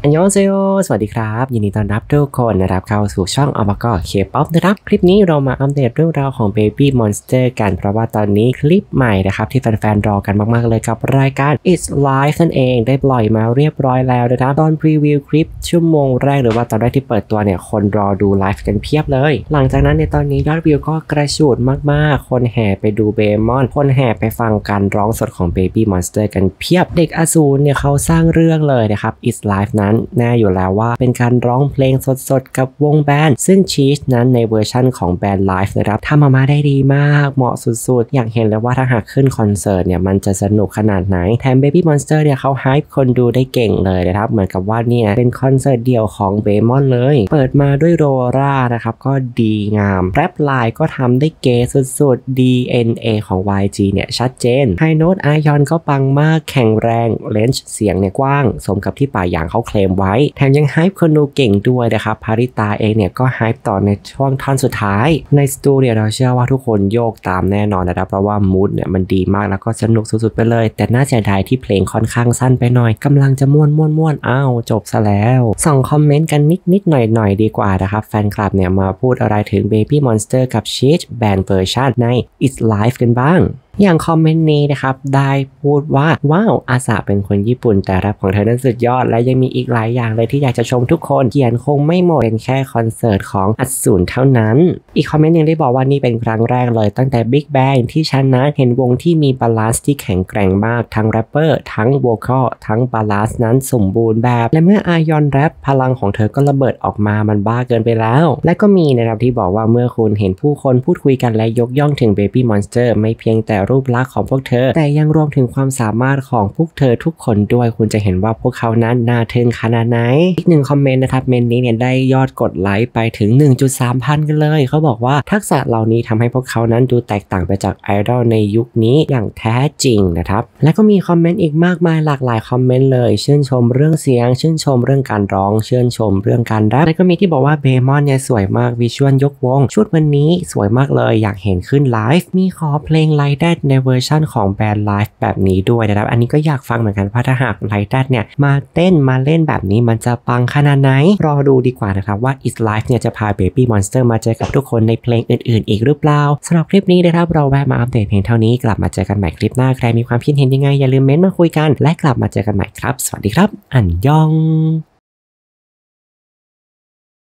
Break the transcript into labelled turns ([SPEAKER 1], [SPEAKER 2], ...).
[SPEAKER 1] อันยองเซโอสวัสดีครับยินดีต้อนรับทุกคนนะครับเข้าสู่ช่องอมกอเคป๊อปนะครับคลิปนี้เรามาอัปเดตเรื่องราวของ Baby Monster กันเพราะว่าตอนนี้คลิปใหม่นะครับที่แฟนๆรอกันมากๆเลยกับรายการ It's Live นั่นเองได้ปล่อยมาเรียบร้อยแล้วนะครับตอนพรีวิวคลิปชั่วโมงแรกหรือว่าตอนแรกที่เปิดตัวเนี่ยคนรอดูไลฟ์กันเพียบเลยหลังจากนั้นในตอนนี้ยอดวิวก็กระฉูดมากๆคนแห่ไปดูเบมอนคนแห่ไปฟังการร้องสดของ Baby Monster กันเพียบเด็กอสูรเนี่ยเขาสร้างเรื่องเลยนะครับ It's Live นั้นแน่อยู่แล้วว่าเป็นการร้องเพลงสดๆกับวงแบนด์ซึ่งชีชนั้นในเวอร์ชั่นของแบนด์ไลฟ์นะครับทำออกมาได้ดีมากเหมาะสุดๆอยากเห็นเลยว่าถ้าหากขึ้นคอนเสิร์ตเนี่ยมันจะสนุกขนาดไหนแถม Baby Monster เนี่ยเขาไฮป์คนดูได้เก่งเลยนะครับเหมือนกับว่าเนี่ยเป็นคอนเสิร์ตเดี่ยวของเบมอนเลยเปิดมาด้วยโรรานะครับก็ดีงามแรปไลน์ก็ทำได้เก๋สุดๆ DNA ของ YG เนี่ยชัดเจนไฮโน้ตอายอนก็ปังมากแข็งแรงเลนจ์เสียงเนี่ยกว้างสมกับที่ป่าหยางเขาเคลมไว้แถมยังไฮป์คนดูเก่งด้วยนะครับภาริตาเองเนี่ยก็ไฮป์ต่อในช่วงท่อนสุดท้ายในสตูดิโอเราเชื่อว่าทุกคนโยกตามแน่นอนนะครับเพราะว่ามูดเนี่ยมันดีมากแล้วก็สนุกสุดๆไปเลยแต่น่าเสียดายที่เพลงค่อนข้างสั้นไปหน่อยกำลังจะม่วนอ้าวจบซะแล้วส่องคอมเมนต์กันนิดหน่อยดีกว่านะครับแฟนคลับเนี่ยมาพูดอะไรถึง Baby Monster กับ Sheach Band Version ใน It's Live กันบ้างอย่างคอมเมนต์นี้นะครับได้พูดว่าว้าวอาสาเป็นคนญี่ปุ่นแต่แรปของเธอนั้นสุดยอดและยังมีอีกหลายอย่างเลยที่อยากจะชมทุกคนเขียนคงไม่หมดเป็นแค่คอนเสิร์ตของอสูรเท่านั้นอีกคอมเมนต์ยังได้บอกว่านี่เป็นครั้งแรกเลยตั้งแต่ Big Bang ที่ฉันนะเห็นวงที่มีบาลานซ์ที่แข็งแกร่งมากทั้งแรปเปอร์ทั้งโวคอลทั้งบาลานซ์นั้นสมบูรณ์แบบและเมื่ออายอนแรปพลังของเธอก็ระเบิดออกมามันบ้าเกินไปแล้วและก็มีนะครับที่บอกว่าเมื่อคุณเห็นผู้คนพูดคุยกันและยกย่องถึง Baby Monster ไม่เพียงแต่รูปลักษณ์ของพวกเธอแต่ยังรวมถึงความสามารถของพวกเธอทุกคนด้วยคุณจะเห็นว่าพวกเขานั้นน่าทึ่งขนาดไหนอีกหนึ่งคอมเมนต์นะครับเมนนี้เนี่ยได้ยอดกดไลค์ไปถึง 1.3 พันกันเลยเขาบอกว่าทักษะเหล่านี้ทำให้พวกเขานั้นดูแตกต่างไปจากไอดอลในยุคนี้อย่างแท้จริงนะครับและก็มีคอมเมนต์อีกมากมายหลากหลายคอมเมนต์เลยชื่นชมเรื่องเสียงชื่นชมเรื่องการร้องชื่นชมเรื่องการแรปและก็มีที่บอกว่าเบมอนเนี่ยสวยมากวิชวลยกวงชุดวันนี้สวยมากเลยอยากเห็นขึ้นไลฟ์มีขอเพลงไลท์แดดในเวอร์ชั่นของแบนด์ไลฟ์แบบนี้ด้วยนะครับอันนี้ก็อยากฟังเหมือนกันเพราะถ้าหากไลท์แดดเนี่ยมาเต้นมาเล่นแบบนี้มันจะปังขนาดไหนรอดูดีกว่านะครับว่า It's Live เนี่ยจะพา Baby Monster มาเจอกับทุกคนในเพลงอื่นๆอีกหรือเปล่าสำหรับคลิปนี้นะครับเราแวะมาอัปเดตเพียงเท่านี้กลับมาเจอกันใหม่คลิปหน้าใครมีความคิดเห็นยังไงอย่าลืมเม้นต์มาคุยกันและกลับมาเจอกันใหม่ครับสวัสดีครับอันยอง